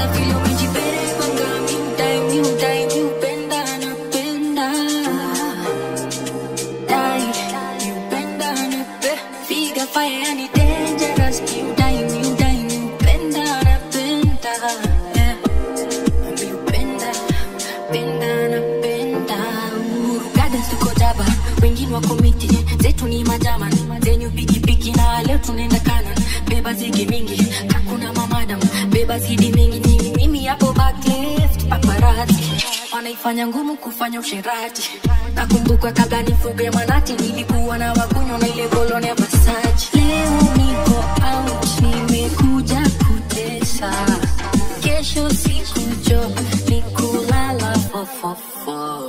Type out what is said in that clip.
vile umejipeleka ngami udai upenda na penda dai upenda na pe figa fire yani dangerous udai upenda na penda upenda na penda Gardens tuko jaba wengine wako miti zetu ni majamani zenyu pikipiki na leo tunaenda kanan beba zigi mingi kakuna mamadam beba zidi mingi ni mimi hapo back left paparazzi wanaifanya ngumu kufanya usherati nakumbuka kabla nifuge manati nilikuwa na wakunywa na ile koloni ya Versace leo niko out nimekuja kutesa kesho siku job nikulala fofofo